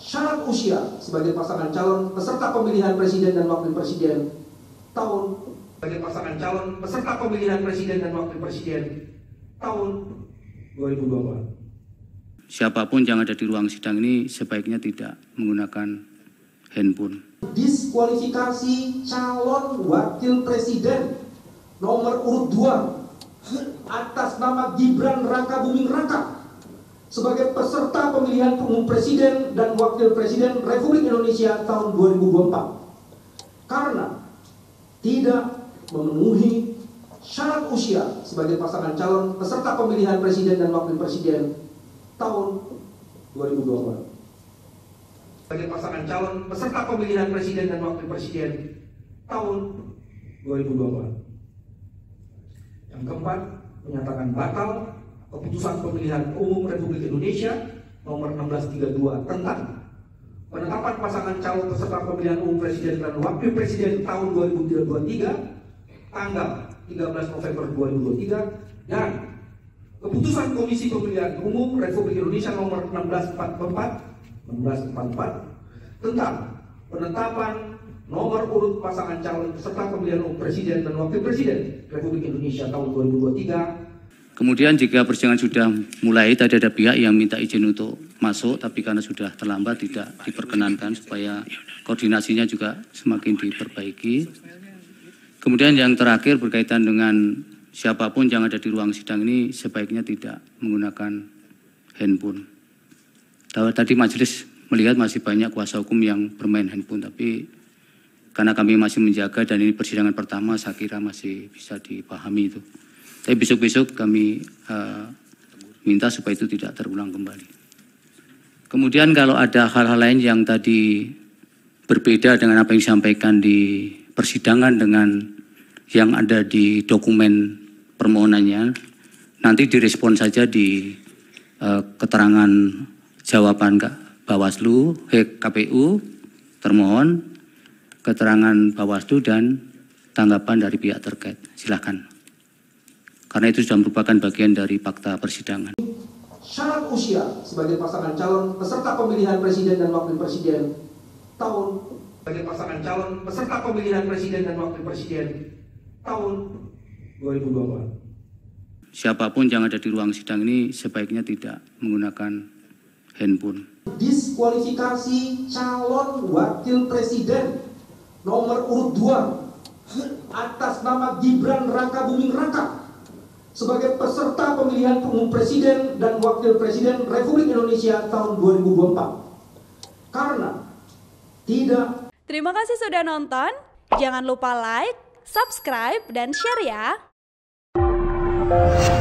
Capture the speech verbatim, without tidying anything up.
syarat usia sebagai pasangan calon peserta pemilihan presiden dan wakil presiden tahun sebagai pasangan calon peserta pemilihan presiden dan wakil presiden tahun dua ribu dua puluh empat. Siapapun yang ada di ruang sidang ini sebaiknya tidak menggunakan handphone. Diskualifikasi calon wakil presiden nomor urut dua atas nama Gibran Rakabuming Raka sebagai peserta pemilihan umum presiden dan wakil presiden Republik Indonesia tahun dua ribu dua puluh empat karena tidak memenuhi syarat usia sebagai pasangan calon peserta pemilihan presiden dan wakil presiden tahun dua ribu dua puluh empat. Sebagai pasangan calon peserta pemilihan presiden dan wakil presiden tahun dua ribu dua puluh empat. Yang keempat, menyatakan batal keputusan pemilihan umum Republik Indonesia nomor enam belas tiga puluh dua tentang penetapan pasangan calon peserta pemilihan umum presiden dan wakil presiden tahun dua ribu dua puluh tiga tanggal tiga belas November dua ribu dua puluh tiga dan keputusan Komisi Pemilihan Umum Republik Indonesia nomor enam belas empat puluh empat enam belas empat puluh empat tentang penetapan nomor urut pasangan calon peserta pemilihan umum presiden dan wakil presiden Republik Indonesia tahun dua ribu dua puluh tiga. Kemudian jika persidangan sudah mulai, tadi ada pihak yang minta izin untuk masuk, tapi karena sudah terlambat tidak diperkenankan supaya koordinasinya juga semakin diperbaiki. Kemudian yang terakhir berkaitan dengan siapapun yang ada di ruang sidang ini sebaiknya tidak menggunakan handphone. Tadi majelis melihat masih banyak kuasa hukum yang bermain handphone, tapi karena kami masih menjaga dan ini persidangan pertama, saya kira masih bisa dipahami itu. Tapi besok-besok kami uh, minta supaya itu tidak terulang kembali. Kemudian kalau ada hal-hal lain yang tadi berbeda dengan apa yang disampaikan di persidangan dengan yang ada di dokumen permohonannya, nanti direspon saja di uh, keterangan jawaban Bawaslu, K P U, termohon, keterangan Bawaslu dan tanggapan dari pihak terkait. Silakan. Karena itu sudah merupakan bagian dari fakta persidangan. Syarat usia sebagai pasangan calon peserta pemilihan presiden dan wakil presiden tahun sebagai pasangan calon peserta pemilihan presiden dan wakil presiden tahun dua ribu dua puluh empat. Siapapun yang ada di ruang sidang ini sebaiknya tidak menggunakan handphone. Diskualifikasi calon wakil presiden nomor urut dua atas nama Gibran Rakabuming Raka sebagai peserta pemilihan umum presiden dan wakil presiden Republik Indonesia tahun dua ribu dua puluh empat karena tidak. Terima kasih sudah nonton. Jangan lupa like, subscribe, dan share ya.